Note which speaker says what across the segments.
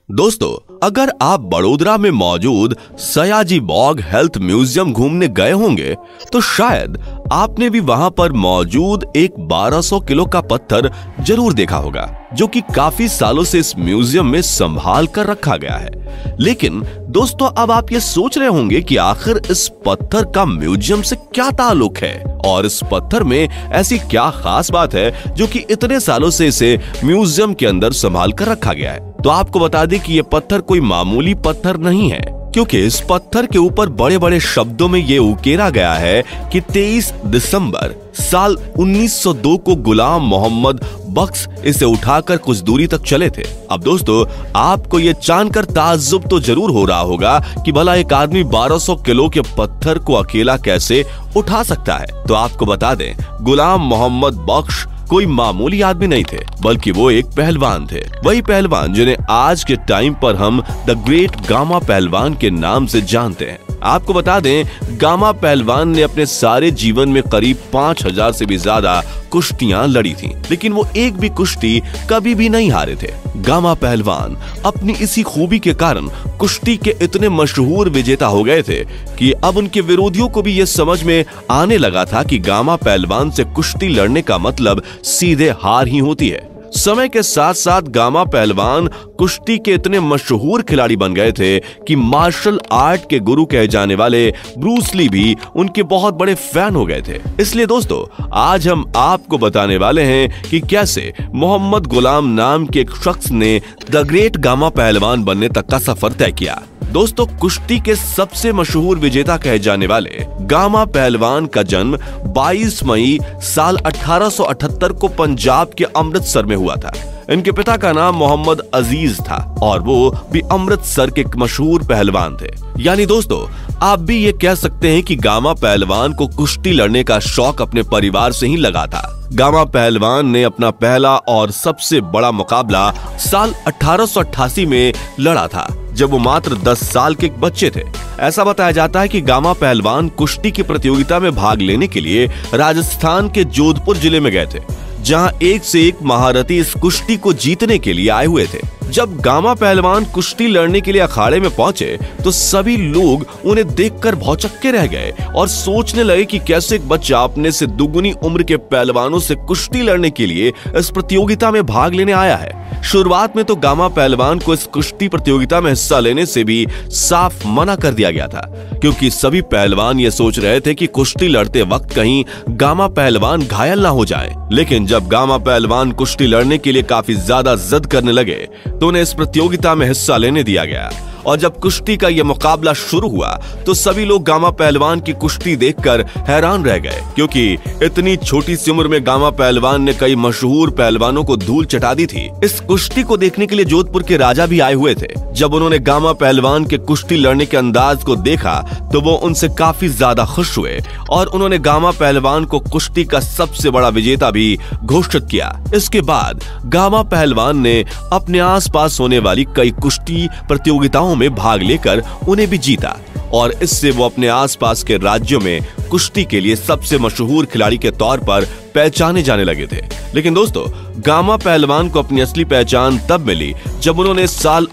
Speaker 1: दोस्तों, अगर आप बड़ोदरा में मौजूद सयाजी बॉग हेल्थ म्यूजियम घूमने गए होंगे तो शायद आपने भी वहां पर मौजूद एक 1200 किलो का पत्थर जरूर देखा होगा, जो कि काफी सालों से इस म्यूजियम में संभाल कर रखा गया है। लेकिन दोस्तों, अब आप ये सोच रहे होंगे कि आखिर इस पत्थर का म्यूजियम से क्या ताल्लुक है और इस पत्थर में ऐसी क्या खास बात है जो कि इतने सालों से इसे म्यूजियम के अंदर संभाल कर रखा गया है। तो आपको बता दें कि ये पत्थर कोई मामूली पत्थर नहीं है, क्योंकि इस पत्थर के ऊपर बड़े बड़े शब्दों में ये उकेरा गया है कि 23 दिसंबर साल 1902 को गुलाम मोहम्मद बख्श इसे उठाकर कुछ दूरी तक चले थे। अब दोस्तों, आपको ये जानकर ताज्जुब तो जरूर हो रहा होगा कि भला एक आदमी 1200 किलो के पत्थर को अकेला कैसे उठा सकता है। तो आपको बता दें, गुलाम मोहम्मद बख्श कोई मामूली आदमी नहीं थे, बल्कि वो एक पहलवान थे। वही पहलवान जिन्हें आज के टाइम पर हम द ग्रेट गामा पहलवान के नाम से जानते हैं। आपको बता दें, गामा पहलवान ने अपने सारे जीवन में करीब 5000 से भी ज्यादा कुश्तियां लड़ी थीं, लेकिन वो एक भी कुश्ती कभी भी नहीं हारे थे। गामा पहलवान अपनी इसी खूबी के कारण कुश्ती के इतने मशहूर विजेता हो गए थे कि अब उनके विरोधियों को भी ये समझ में आने लगा था कि गामा पहलवान से कुश्ती लड़ने का मतलब सीधे हार ही होती है। समय के साथ साथ गामा पहलवान कुश्ती के इतने मशहूर खिलाड़ी बन गए थे कि मार्शल आर्ट के गुरु कहे जाने वाले ब्रूस ली भी उनके बहुत बड़े फैन हो गए थे। इसलिए दोस्तों, आज हम आपको बताने वाले हैं कि कैसे मोहम्मद गुलाम नाम के एक शख्स ने द ग्रेट गामा पहलवान बनने तक का सफर तय किया। दोस्तों, कुश्ती के सबसे मशहूर विजेता कहे जाने वाले गामा पहलवान का जन्म 22 मई साल 1878 को पंजाब के अमृतसर में हुआ था। इनके पिता का नाम मोहम्मद अजीज था और वो भी अमृतसर के मशहूर पहलवान थे। यानी दोस्तों, आप भी ये कह सकते हैं कि गामा पहलवान को कुश्ती लड़ने का शौक अपने परिवार से ही लगा था। गामा पहलवान ने अपना पहला और सबसे बड़ा मुकाबला साल 1888 में लड़ा था, जब वो मात्र 10 साल के बच्चे थे। ऐसा बताया जाता है कि गामा पहलवान कुश्ती की प्रतियोगिता में भाग लेने के लिए राजस्थान के जोधपुर जिले में गए थे, जहां एक से एक महारथी इस कुश्ती को जीतने के लिए आए हुए थे। जब गामा पहलवान कुश्ती लड़ने के लिए अखाड़े में पहुंचे तो सभी लोग उन्हें देखकर भौचक्के रह गए और सोचने लगे कि कैसे एक बच्चा अपने से दुगुनी उम्र के पहलवानों से कुश्ती लड़ने के लिए इस प्रतियोगिता में भाग लेने आया है। शुरुआत में तो गामा पहलवान को इस कुश्ती प्रतियोगिता में हिस्सा लेने से भी साफ मना कर दिया गया था, क्योंकि सभी पहलवान ये सोच रहे थे कि कुश्ती लड़ते वक्त कहीं गामा पहलवान घायल ना हो जाए। लेकिन जब गामा पहलवान कुश्ती लड़ने के लिए काफी ज्यादा जिद करने लगे तो उन्हें इस प्रतियोगिता में हिस्सा लेने दिया गया। और जब कुश्ती का यह मुकाबला शुरू हुआ तो सभी लोग गामा पहलवान की कुश्ती देखकर हैरान रह गए, क्योंकि इतनी छोटी सी उम्र में गामा पहलवान ने कई मशहूर पहलवानों को धूल चटा दी थी। इस कुश्ती को देखने के लिए जोधपुर के राजा भी आए हुए थे। जब उन्होंने गामा पहलवान के कुश्ती लड़ने के अंदाज को देखा तो वो उनसे काफी ज्यादा खुश हुए और उन्होंने गामा पहलवान को कुश्ती का सबसे बड़ा विजेता भी घोषित किया। इसके बाद गामा पहलवान ने अपने आसपास होने वाली कई कुश्ती प्रतियोगिताओं में भाग लेकर उन्हें भी जीता और इससे वो अपने आसपास के राज्यों में कुश्ती के लिए सबसे मशहूर खिलाड़ी के तौर पर पहचाने जाने लगे थे। लेकिन दोस्तों, गामा पहलवान को अपनी असली पहचान तब मिली जब उन्होंने साल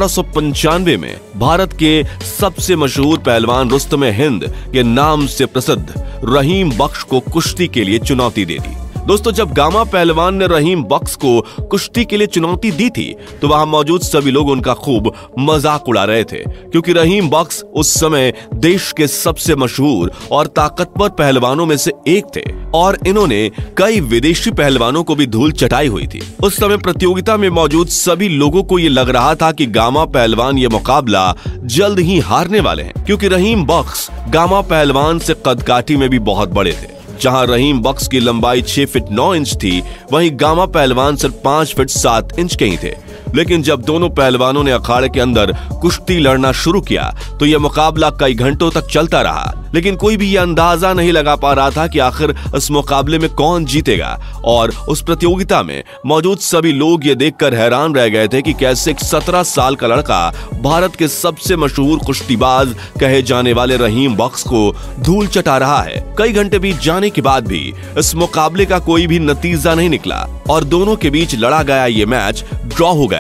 Speaker 1: 1895 में भारत के सबसे मशहूर पहलवान रुस्तम हिंद के नाम से प्रसिद्ध रहीम बख्श को कुश्ती के लिए चुनौती दे दी। दोस्तों, जब गामा पहलवान ने रहीम बख्श को कुश्ती के लिए चुनौती दी थी तो वहां मौजूद सभी लोग उनका खूब मजाक उड़ा रहे थे, क्योंकि रहीम बख्श उस समय देश के सबसे मशहूर और ताकतवर पहलवानों में से एक थे और इन्होंने कई विदेशी पहलवानों को भी धूल चटाई हुई थी। उस समय प्रतियोगिता में मौजूद सभी लोगों को ये लग रहा था कि गामा पहलवान ये मुकाबला जल्द ही हारने वाले हैं, क्योंकि रहीम बख्श गामा पहलवान से कदकाठी में भी बहुत बड़े थे। जहां रहीम बख्श की लंबाई 6 फीट 9 इंच थी, वहीं गामा पहलवान सिर्फ 5 फीट 7 इंच के ही थे। लेकिन जब दोनों पहलवानों ने अखाड़े के अंदर कुश्ती लड़ना शुरू किया तो यह मुकाबला कई घंटों तक चलता रहा, लेकिन कोई भी यह अंदाजा नहीं लगा पा रहा था कि आखिर इस मुकाबले में कौन जीतेगा। और उस प्रतियोगिता में मौजूद सभी लोग ये देखकर हैरान रह गए थे कि कैसे एक 17 साल का लड़का भारत के सबसे मशहूर कुश्तीबाज कहे जाने वाले रहीम बख्श को धूल चटा रहा है। कई घंटे बीत जाने के बाद भी इस मुकाबले का कोई भी नतीजा नहीं निकला और दोनों के बीच लड़ा गया ये मैच ड्रॉ हो गया।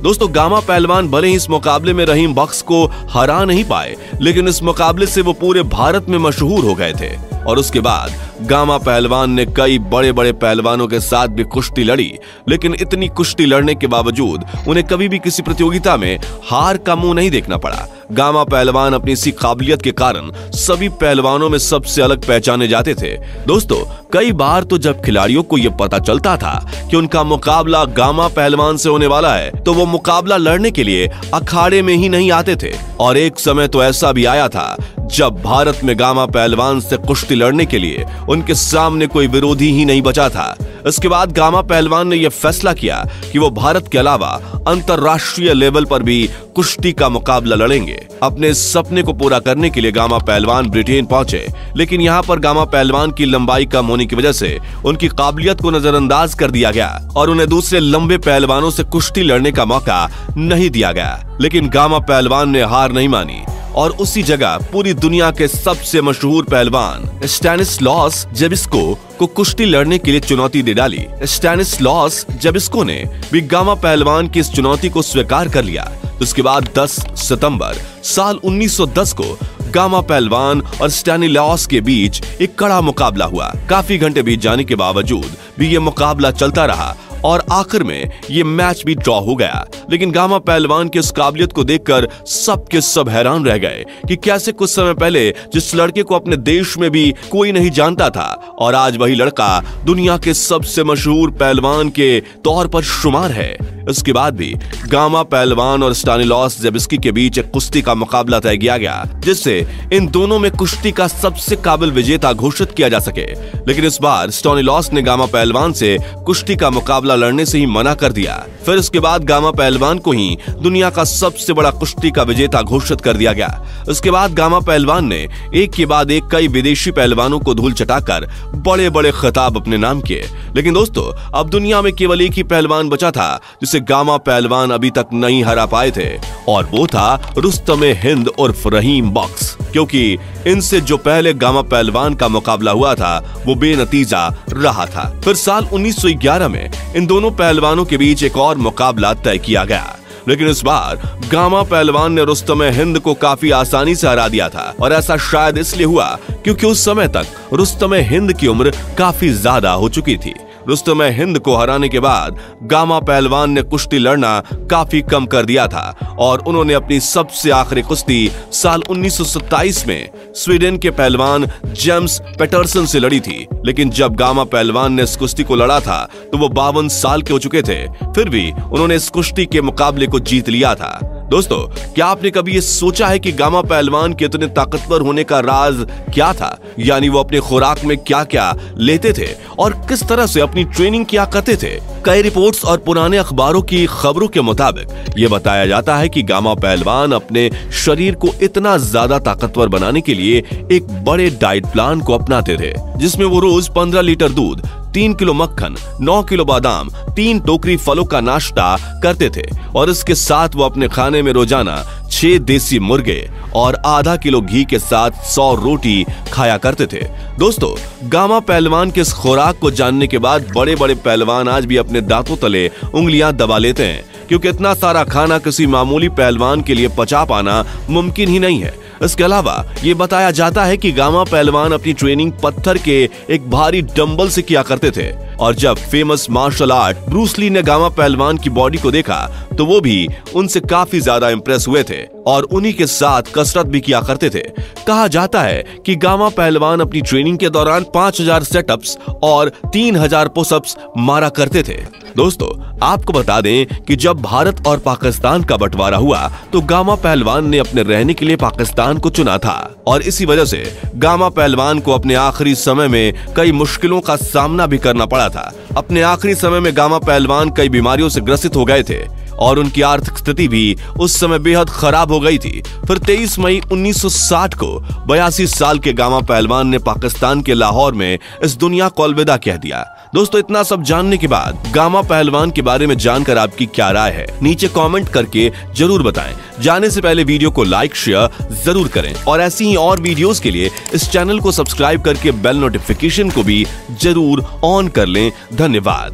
Speaker 1: दोस्तों गामा पहलवान भले ही इस मुकाबले में रहीम बख्श को हरा नहीं पाए, लेकिन इस मुकाबले से वो पूरे भारत में मशहूर हो गए थे। और उसके बाद गामा पहलवान ने कई बड़े बड़े पहलवानों के साथ भी कुश्ती लड़ी, लेकिन इतनी कुश्ती लड़ने के बावजूद उन्हें कभी भी किसी प्रतियोगिता में हार का मुंह नहीं देखना पड़ा। गामा पहलवान अपनी इसी काबिलियत के कारण सभी पहलवानों में सबसे अलग पहचाने जाते थे। दोस्तों कई बार तो जब खिलाड़ियों को यह पता चलता था कि उनका मुकाबला गामा पहलवान से होने वाला है, तो वो मुकाबला लड़ने के लिए अखाड़े में ही नहीं आते थे। और एक समय तो ऐसा भी आया था जब भारत में गामा पहलवान से कुश्ती लड़ने के लिए उनके सामने कोई विरोधी ही नहीं बचा था। इसके बाद गामा पहलवान ने यह फैसला किया कि वो भारत के अलावा अंतरराष्ट्रीय लेवल पर भी कुश्ती का मुकाबला लड़ेंगे। अपने इस सपने को पूरा करने के लिए गामा पहलवान ब्रिटेन पहुंचे, लेकिन यहाँ पर गामा पहलवान की लंबाई कम होने की वजह से उनकी काबिलियत को नजरअंदाज कर दिया गया और उन्हें दूसरे लंबे पहलवानों से कुश्ती लड़ने का मौका नहीं दिया गया। लेकिन गामा पहलवान ने हार नहीं मानी और उसी जगह पूरी दुनिया के सबसे मशहूर पहलवान स्टैनिस्लॉस ज़ेबिस्को को कुश्ती लड़ने के लिए चुनौती दे डाली। स्टैनिस्लॉस ज़ेबिस्को ने भी गामा पहलवान की इस चुनौती को स्वीकार कर लिया। उसके बाद 10 सितंबर साल 1910 को गामा पहलवान और स्टैनिस्लॉस के बीच एक कड़ा मुकाबला हुआ। काफी घंटे बीत जाने के बावजूद भी ये मुकाबला चलता रहा और आखिर में ये मैच भी ड्रॉ हो गया। लेकिन गामा पहलवान की इस काबिलियत को देखकर सब के सब हैरान रह गए कि कैसे कुछ समय पहले जिस लड़के को अपने देश में भी कोई नहीं जानता था और आज वही लड़का दुनिया के सबसे मशहूर पहलवान के तौर पर शुमार है। इसके बाद भी गामा पहलवान और स्टैनिस्लॉस ज़ेबिस्की के बीच एक कुश्ती का मुकाबला तय किया गया, जिससे इन दोनों में कुश्ती का सबसे काबिल विजेता घोषित किया जा सके। लेकिन इस बार स्टैनिस्लॉस ने गामा पहलवान से कुश्ती का मुकाबला लड़ने से ही मना कर दिया। फिर उसके बाद गामा पहलवान को ही दुनिया का सबसे बड़ा कुश्ती का विजेता घोषित कर दिया गया। उसके बाद गामा पहलवान ने एक के बाद एक कई विदेशी पहलवानों को धूल चटाकर बड़े बड़े खिताब अपने नाम किए। लेकिन दोस्तों अब दुनिया में केवल एक ही पहलवान बचा था जिसे गामा पहलवान अभी तक नहीं हरा पाए थे, और वो था रुस्तम हिंद उर्फ रहीम बख्श, क्योंकि इनसे जो पहले गामा पहलवान का मुकाबला हुआ था वो बेनतीजा रहा था। फिर साल 1911 में इन दोनों पहलवानों के बीच एक और मुकाबला तय किया गया, लेकिन इस बार गामा पहलवान ने रुस्तम हिंद को काफी आसानी से हरा दिया था। और ऐसा शायद इसलिए हुआ क्योंकि उस समय तक रुस्तम हिंद की उम्र काफी ज्यादा हो चुकी थी। रुस्तम हिंद को हराने के बाद गामा पहलवान ने कुश्ती लड़ना काफी कम कर दिया था और उन्होंने अपनी सबसे आखिरी कुश्ती साल 1927 में स्वीडन के पहलवान जेम्स पेटरसन से लड़ी थी। लेकिन जब गामा पहलवान ने इस कुश्ती को लड़ा था तो वो 52 साल के हो चुके थे, फिर भी उन्होंने इस कुश्ती के मुकाबले को जीत लिया था। दोस्तों क्या आपने कभी ये सोचा है कि गामा पहलवान के इतने ताकतवर होने का राज क्या था? यानी वो अपने खुराक में क्या क्या लेते थे और किस तरह से अपनी ट्रेनिंग किया करते थे। कई रिपोर्ट्स और पुराने अखबारों की खबरों के मुताबिक ये बताया जाता है कि गामा पहलवान अपने शरीर को इतना ज्यादा ताकतवर बनाने के लिए एक बड़े डाइट प्लान को अपनाते थे, जिसमें वो रोज 15 लीटर दूध, 3 किलो मक्खन, 9 किलो बादाम, 3 टोकरी फलों का नाश्ता करते थे और इसके साथ वो अपने खाने में रोजाना 6 देसी मुर्गे और आधा किलो घी के साथ 100 रोटी खाया करते थे। दोस्तों गामा पहलवान के इस खुराक को जानने के बाद बड़े बड़े पहलवान आज भी अपने दांतों तले उंगलियां दबा लेते हैं, क्योंकि इतना सारा खाना किसी मामूली पहलवान के लिए पचा पाना मुमकिन ही नहीं है। इसके अलावा ये बताया जाता है कि गामा पहलवान अपनी ट्रेनिंग पत्थर के एक भारी डंबल से किया करते थे और जब famous martial art Bruce Lee ने गामा पहलवान की बॉडी को देखा तो वो भी उनसे काफी ज्यादा इंप्रेस हुए थे और उन्हीं के साथ कसरत भी किया करते थे। कहा जाता है कि गामा पहलवान अपनी ट्रेनिंग के दौरान 5000 सेटअप्स और 3000 पुशअप्स मारा करते थे। दोस्तों आपको बता दें कि जब भारत और पाकिस्तान का बंटवारा हुआ तो गामा पहलवान ने अपने रहने के लिए पाकिस्तान को चुना था और इसी वजह से गामा पहलवान को अपने आखिरी समय में कई मुश्किलों का सामना भी करना पड़ा था। अपने आखिरी समय में गामा पहलवान कई बीमारियों से ग्रसित हो गए थे और उनकी आर्थिक स्थिति भी उस समय बेहद खराब हो गई थी। फिर 23 मई 1960 को 82 साल के गामा पहलवान ने पाकिस्तान के लाहौर में इस दुनिया को अलविदा कह दिया। दोस्तों इतना सब जानने के बाद गामा पहलवान के बारे में जानकर आपकी क्या राय है, नीचे कमेंट करके जरूर बताएं। जाने से पहले वीडियो को लाइक शेयर जरूर करें और ऐसी ही और वीडियोस के लिए इस चैनल को सब्सक्राइब करके बेल नोटिफिकेशन को भी जरूर ऑन कर लें। धन्यवाद।